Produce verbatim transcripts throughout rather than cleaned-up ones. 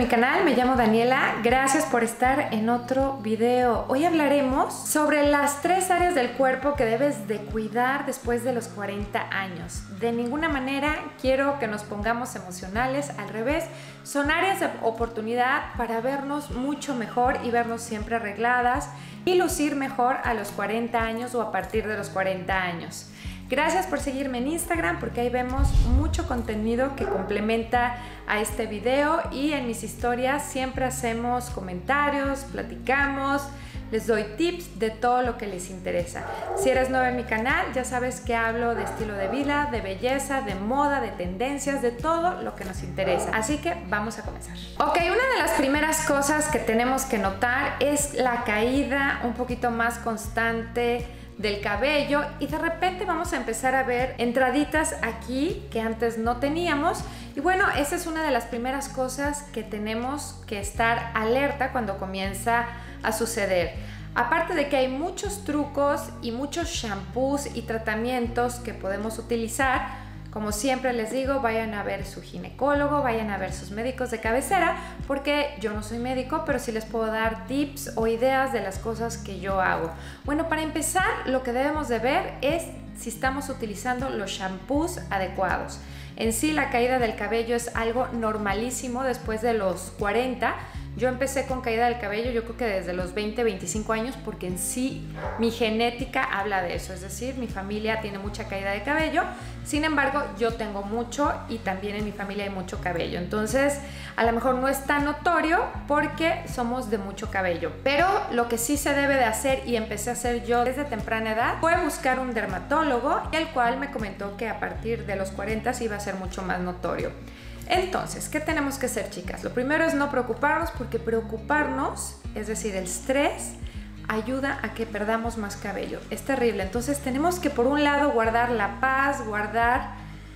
mi canal, me llamo Daniela, gracias por estar en otro video. Hoy hablaremos sobre las tres áreas del cuerpo que debes de cuidar después de los cuarenta años. De ninguna manera quiero que nos pongamos emocionales, al revés, son áreas de oportunidad para vernos mucho mejor y vernos siempre arregladas y lucir mejor a los cuarenta años o a partir de los cuarenta años. Gracias por seguirme en Instagram porque ahí vemos mucho contenido que complementa a este video y en mis historias siempre hacemos comentarios, platicamos, les doy tips de todo lo que les interesa. Si eres nuevo en mi canal, ya sabes que hablo de estilo de vida, de belleza, de moda, de tendencias, de todo lo que nos interesa. Así que vamos a comenzar. Ok, una de las primeras cosas que tenemos que notar es la caída un poquito más constante del cabello y de repente vamos a empezar a ver entraditas aquí que antes no teníamos y bueno, esa es una de las primeras cosas que tenemos que estar alerta cuando comienza a suceder. Aparte de que hay muchos trucos y muchos shampoos y tratamientos que podemos utilizar, como siempre les digo, vayan a ver su ginecólogo, vayan a ver sus médicos de cabecera, porque yo no soy médico, pero sí les puedo dar tips o ideas de las cosas que yo hago. Bueno, para empezar, lo que debemos de ver es si estamos utilizando los shampoos adecuados. En sí, la caída del cabello es algo normalísimo después de los cuarenta. Yo empecé con caída del cabello yo creo que desde los veinte, veinticinco años porque en sí mi genética habla de eso, es decir, mi familia tiene mucha caída de cabello, sin embargo yo tengo mucho y también en mi familia hay mucho cabello, entonces a lo mejor no es tan notorio porque somos de mucho cabello, pero lo que sí se debe de hacer y empecé a hacer yo desde temprana edad fue buscar un dermatólogo, el cual me comentó que a partir de los cuarenta iba a ser mucho más notorio. Entonces, ¿qué tenemos que hacer, chicas? Lo primero es no preocuparnos porque preocuparnos, es decir, el estrés, ayuda a que perdamos más cabello. Es terrible. Entonces tenemos que por un lado guardar la paz, guardar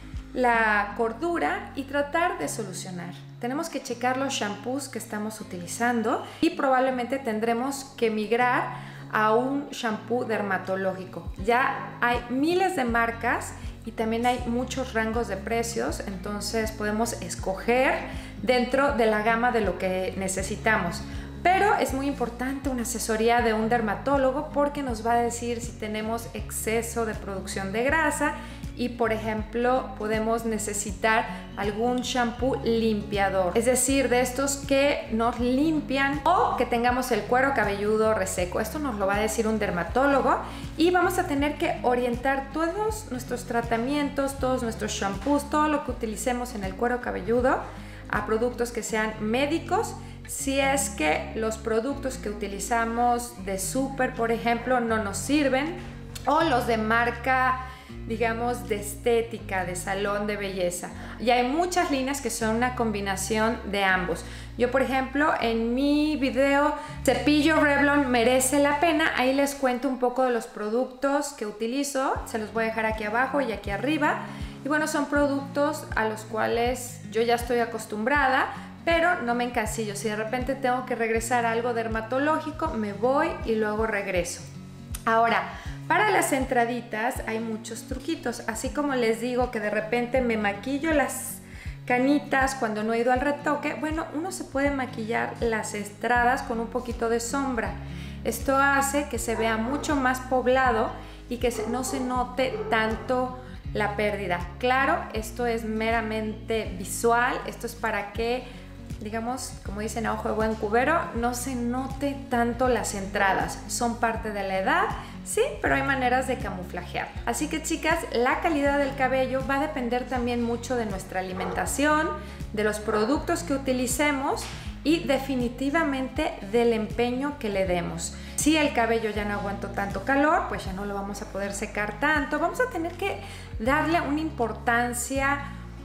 la cordura y tratar de solucionar. Tenemos que checar los shampoos que estamos utilizando y probablemente tendremos que migrar a un shampoo dermatológico. Ya hay miles de marcas y también hay muchos rangos de precios, entonces podemos escoger dentro de la gama de lo que necesitamos. Pero es muy importante una asesoría de un dermatólogo porque nos va a decir si tenemos exceso de producción de grasa y, por ejemplo, podemos necesitar algún shampoo limpiador, es decir, de estos que nos limpian o que tengamos el cuero cabelludo reseco. Esto nos lo va a decir un dermatólogo y vamos a tener que orientar todos nuestros tratamientos, todos nuestros shampoos, todo lo que utilicemos en el cuero cabelludo a productos que sean médicos. Si es que los productos que utilizamos de súper, por ejemplo, no nos sirven, o los de marca, digamos, de estética, de salón de belleza. Y hay muchas líneas que son una combinación de ambos. Yo, por ejemplo, en mi video Cepillo Revlon merece la pena, ahí les cuento un poco de los productos que utilizo, se los voy a dejar aquí abajo y aquí arriba. Y bueno, son productos a los cuales yo ya estoy acostumbrada, pero no me encasillo. Si de repente tengo que regresar a algo dermatológico, me voy y luego regreso. Ahora, para las entraditas hay muchos truquitos, así como les digo que de repente me maquillo las canitas cuando no he ido al retoque, bueno, uno se puede maquillar las entradas con un poquito de sombra. Esto hace que se vea mucho más poblado y que no se note tanto la pérdida. Claro, esto es meramente visual, esto es para que, digamos, como dicen a ojo de buen cubero, no se note tanto las entradas. Son parte de la edad, sí, pero hay maneras de camuflajear. Así que, chicas, la calidad del cabello va a depender también mucho de nuestra alimentación, de los productos que utilicemos y definitivamente del empeño que le demos. Si el cabello ya no aguantó tanto calor, pues ya no lo vamos a poder secar tanto. Vamos a tener que darle una importancia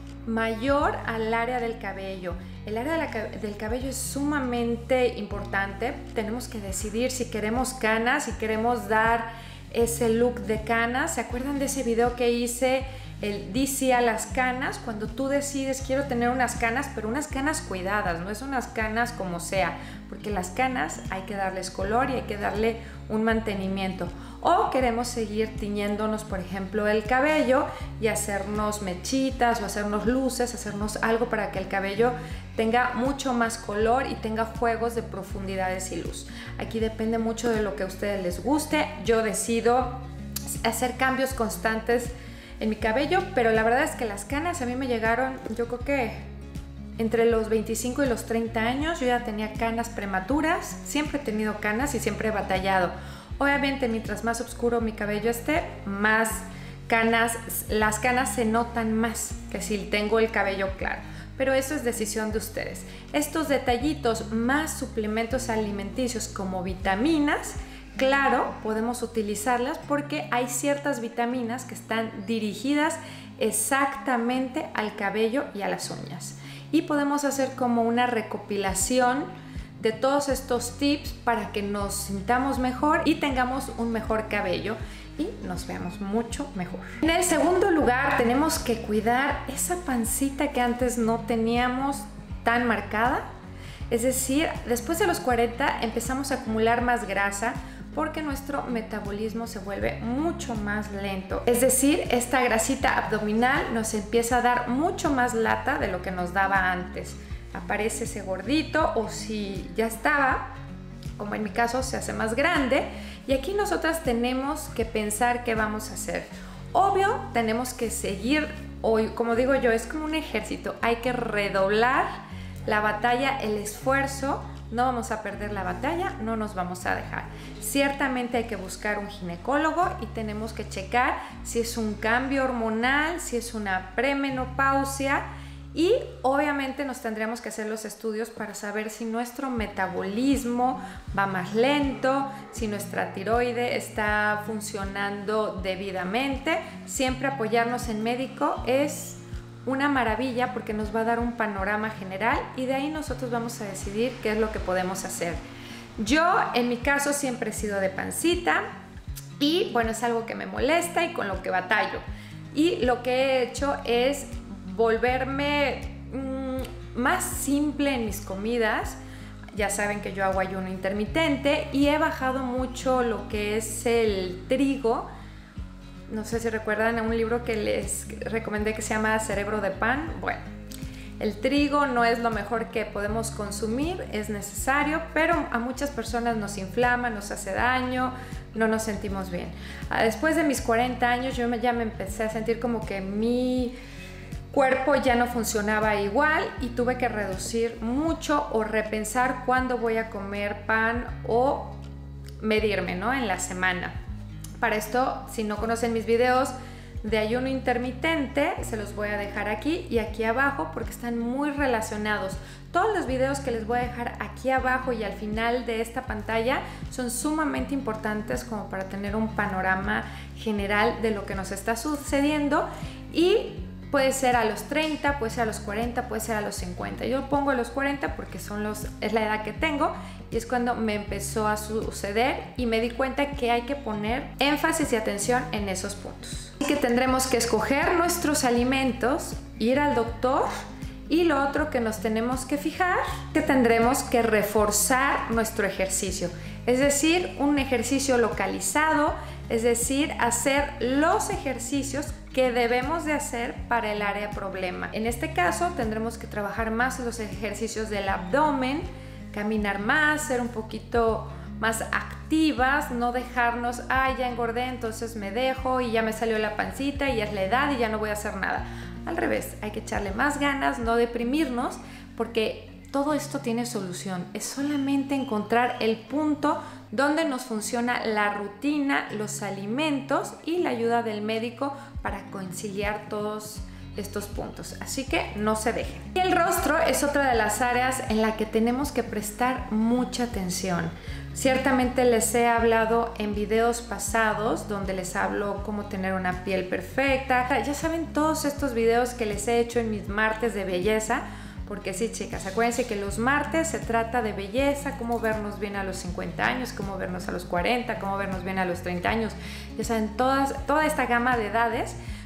mayor al área del cabello. El área de la, del cabello es sumamente importante. Tenemos que decidir si queremos canas, si queremos dar ese look de canas. ¿Se acuerdan de ese video que hice el di sí a las canas, cuando tú decides quiero tener unas canas, pero unas canas cuidadas, no es unas canas como sea, porque las canas hay que darles color y hay que darle un mantenimiento. O queremos seguir tiñéndonos, por ejemplo, el cabello y hacernos mechitas o hacernos luces, hacernos algo para que el cabello tenga mucho más color y tenga juegos de profundidades y luz. Aquí depende mucho de lo que a ustedes les guste. Yo decido hacer cambios constantes en mi cabello, pero la verdad es que las canas a mí me llegaron, yo creo que entre los veinticinco y los treinta años. Yo ya tenía canas prematuras, siempre he tenido canas y siempre he batallado. Obviamente, mientras más oscuro mi cabello esté, más canas, las canas se notan más que si tengo el cabello claro. Pero eso es decisión de ustedes. Estos detallitos más suplementos alimenticios como vitaminas, claro, podemos utilizarlas porque hay ciertas vitaminas que están dirigidas exactamente al cabello y a las uñas. Y podemos hacer como una recopilación de todos estos tips para que nos sintamos mejor y tengamos un mejor cabello y nos veamos mucho mejor. En el segundo lugar, tenemos que cuidar esa pancita que antes no teníamos tan marcada. Es decir, después de los cuarenta empezamos a acumular más grasa porque nuestro metabolismo se vuelve mucho más lento. Es decir, esta grasita abdominal nos empieza a dar mucho más lata de lo que nos daba antes. Aparece ese gordito, o si ya estaba, como en mi caso, se hace más grande. Y aquí nosotras tenemos que pensar qué vamos a hacer. Obvio, tenemos que seguir, hoy, como digo yo, es como un ejército. Hay que redoblar la batalla, el esfuerzo. No vamos a perder la batalla, no nos vamos a dejar. Ciertamente hay que buscar un ginecólogo y tenemos que checar si es un cambio hormonal, si es una premenopausia. Y obviamente nos tendríamos que hacer los estudios para saber si nuestro metabolismo va más lento, si nuestra tiroide está funcionando debidamente. Siempre apoyarnos en médico es una maravilla porque nos va a dar un panorama general y de ahí nosotros vamos a decidir qué es lo que podemos hacer. Yo, en mi caso, siempre he sido de pancita y bueno, es algo que me molesta y con lo que batallo. Y lo que he hecho es volverme mmm, más simple en mis comidas. Ya saben que yo hago ayuno intermitente y he bajado mucho lo que es el trigo. No sé si recuerdan a un libro que les recomendé que se llama Cerebro de Pan. Bueno, el trigo no es lo mejor que podemos consumir, es necesario, pero a muchas personas nos inflama, nos hace daño, no nos sentimos bien. Después de mis cuarenta años yo ya me empecé a sentir como que mi cuerpo ya no funcionaba igual y tuve que reducir mucho o repensar cuándo voy a comer pan o medirme, ¿no? En la semana. Para esto, si no conocen mis videos de ayuno intermitente, se los voy a dejar aquí y aquí abajo porque están muy relacionados. Todos los videos que les voy a dejar aquí abajo y al final de esta pantalla son sumamente importantes como para tener un panorama general de lo que nos está sucediendo y puede ser a los treinta, puede ser a los cuarenta, puede ser a los cincuenta. Yo pongo a los cuarenta porque son los, es la edad que tengo y es cuando me empezó a suceder y me di cuenta que hay que poner énfasis y atención en esos puntos. Así que tendremos que escoger nuestros alimentos, ir al doctor y lo otro que nos tenemos que fijar, que tendremos que reforzar nuestro ejercicio. Es decir, un ejercicio localizado, es decir, hacer los ejercicios que debemos de hacer para el área problema. En este caso tendremos que trabajar más los ejercicios del abdomen, caminar más, ser un poquito más activas, no dejarnos, ah, ya engordé, entonces me dejo y ya me salió la pancita y ya es la edad y ya no voy a hacer nada. Al revés, hay que echarle más ganas, no deprimirnos, porque todo esto tiene solución. Es solamente encontrar el punto donde nos funciona la rutina, los alimentos y la ayuda del médico para conciliar todos estos puntos. Así que no se dejen. Y el rostro es otra de las áreas en la que tenemos que prestar mucha atención. Ciertamente les he hablado en videos pasados donde les hablo cómo tener una piel perfecta. Ya saben todos estos videos que les he hecho en mis martes de belleza. Porque sí, chicas, acuérdense que los martes se trata de belleza, cómo vernos bien a los cincuenta años, cómo vernos a los cuarenta, cómo vernos bien a los treinta años. Ya saben, todas, toda esta gama de edades,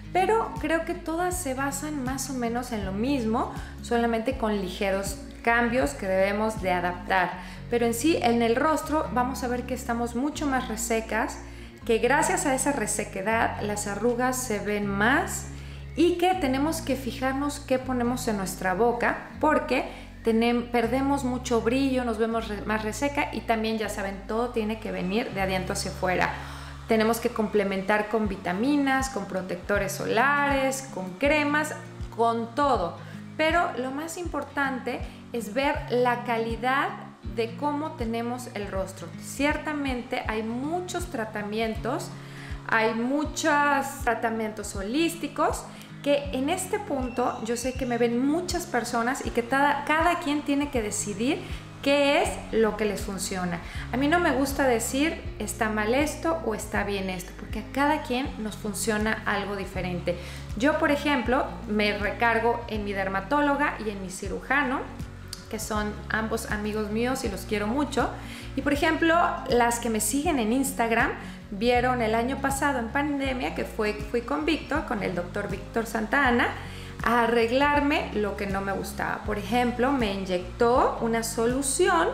pero creo que todas se basan más o menos en lo mismo, solamente con ligeros cambios que debemos de adaptar. Pero en sí, en el rostro vamos a ver que estamos mucho más resecas, que gracias a esa resequedad las arrugas se ven más y que tenemos que fijarnos qué ponemos en nuestra boca, porque tenemos, perdemos mucho brillo, nos vemos re, más reseca, y también, ya saben, todo tiene que venir de adentro hacia afuera. Tenemos que complementar con vitaminas, con protectores solares, con cremas, con todo. Pero lo más importante es ver la calidad de cómo tenemos el rostro. Ciertamente hay muchos tratamientos, hay muchos tratamientos holísticos que en este punto yo sé que me ven muchas personas y que cada, cada quien tiene que decidir qué es lo que les funciona. A mí no me gusta decir está mal esto o está bien esto, porque a cada quien nos funciona algo diferente. Yo, por ejemplo, me recargo en mi dermatóloga y en mi cirujano, que son ambos amigos míos y los quiero mucho. Y por ejemplo, las que me siguen en Instagram vieron el año pasado en pandemia que fue, fui con Víctor, con el doctor Víctor Santa Ana, a arreglarme lo que no me gustaba. Por ejemplo, me inyectó una solución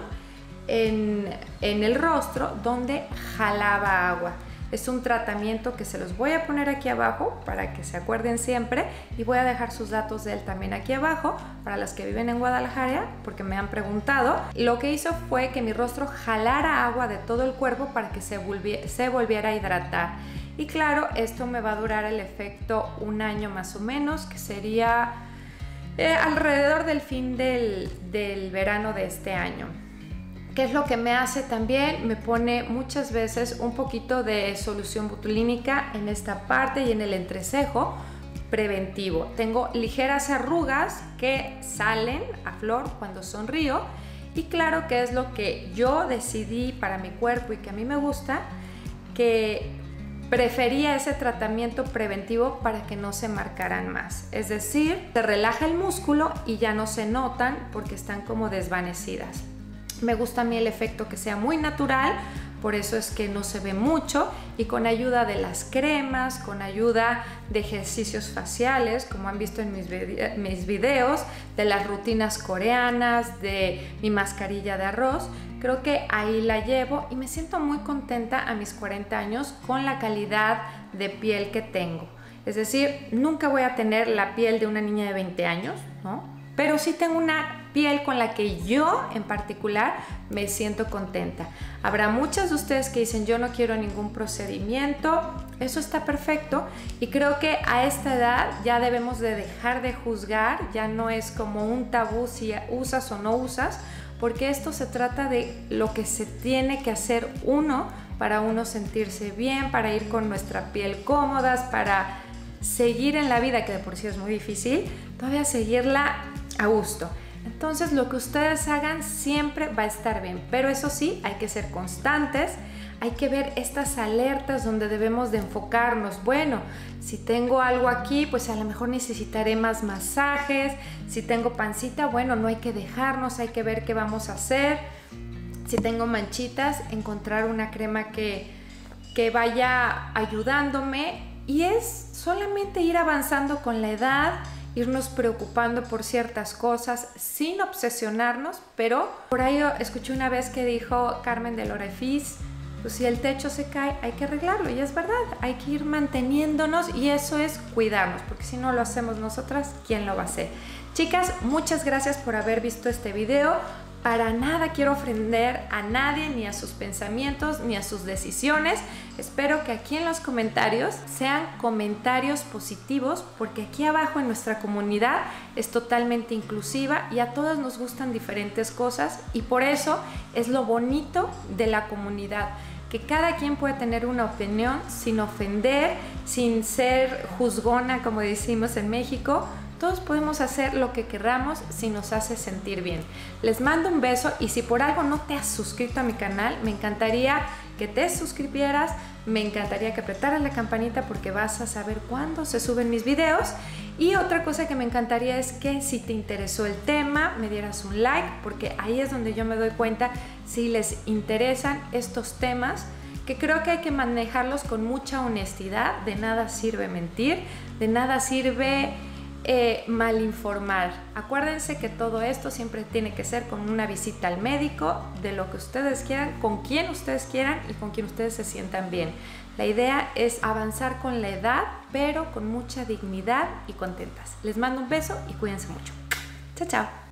en, en el rostro donde jalaba agua. Es un tratamiento que se los voy a poner aquí abajo para que se acuerden siempre, y voy a dejar sus datos de él también aquí abajo para las que viven en Guadalajara, porque me han preguntado. Lo que hizo fue que mi rostro jalara agua de todo el cuerpo para que se, volviera, se volviera a hidratar. Y claro, esto me va a durar el efecto un año más o menos, que sería eh, alrededor del fin del, del verano de este año. ¿Qué es lo que me hace también? Me pone muchas veces un poquito de solución botulínica en esta parte y en el entrecejo preventivo. Tengo ligeras arrugas que salen a flor cuando sonrío, y claro que es lo que yo decidí para mi cuerpo y que a mí me gusta, que prefería ese tratamiento preventivo para que no se marcaran más. Es decir, se relaja el músculo y ya no se notan porque están como desvanecidas. Me gusta a mí el efecto que sea muy natural, por eso es que no se ve mucho, y con ayuda de las cremas, con ayuda de ejercicios faciales, como han visto en mis, vide- mis videos, de las rutinas coreanas, de mi mascarilla de arroz, creo que ahí la llevo y me siento muy contenta a mis cuarenta años con la calidad de piel que tengo. Es decir, nunca voy a tener la piel de una niña de veinte años, ¿no? Pero sí tengo una piel con la que yo en particular me siento contenta. Habrá muchas de ustedes que dicen yo no quiero ningún procedimiento, eso está perfecto, y creo que a esta edad ya debemos de dejar de juzgar, ya no es como un tabú si usas o no usas, porque esto se trata de lo que se tiene que hacer uno para uno sentirse bien, para ir con nuestra piel cómodas, para seguir en la vida, que de por sí es muy difícil, todavía seguirla a gusto. Entonces lo que ustedes hagan siempre va a estar bien, pero eso sí, hay que ser constantes, hay que ver estas alertas donde debemos de enfocarnos. Bueno, si tengo algo aquí, pues a lo mejor necesitaré más masajes. Si tengo pancita, bueno, no hay que dejarnos, hay que ver qué vamos a hacer. Si tengo manchitas, encontrar una crema que, que vaya ayudándome, y es solamente ir avanzando con la edad, irnos preocupando por ciertas cosas sin obsesionarnos. Pero por ahí escuché una vez que dijo Carmen de Lorefis, pues si el techo se cae hay que arreglarlo, y es verdad, hay que ir manteniéndonos, y eso es cuidarnos, porque si no lo hacemos nosotras, ¿quién lo va a hacer? Chicas, muchas gracias por haber visto este video. Para nada quiero ofender a nadie, ni a sus pensamientos, ni a sus decisiones. Espero que aquí en los comentarios sean comentarios positivos, porque aquí abajo en nuestra comunidad es totalmente inclusiva y a todas nos gustan diferentes cosas, y por eso es lo bonito de la comunidad, que cada quien puede tener una opinión sin ofender, sin ser juzgona, como decimos en México. Todos podemos hacer lo que queramos si nos hace sentir bien. Les mando un beso, y si por algo no te has suscrito a mi canal, me encantaría que te suscribieras, me encantaría que apretaras la campanita, porque vas a saber cuándo se suben mis videos. Y otra cosa que me encantaría es que si te interesó el tema, me dieras un like, porque ahí es donde yo me doy cuenta si les interesan estos temas que creo que hay que manejarlos con mucha honestidad. De nada sirve mentir, de nada sirve eh, malinformar. Acuérdense que todo esto siempre tiene que ser con una visita al médico, de lo que ustedes quieran, con quien ustedes quieran y con quien ustedes se sientan bien. La idea es avanzar con la edad, pero con mucha dignidad y contentas. Les mando un beso y cuídense mucho. Chao, chao.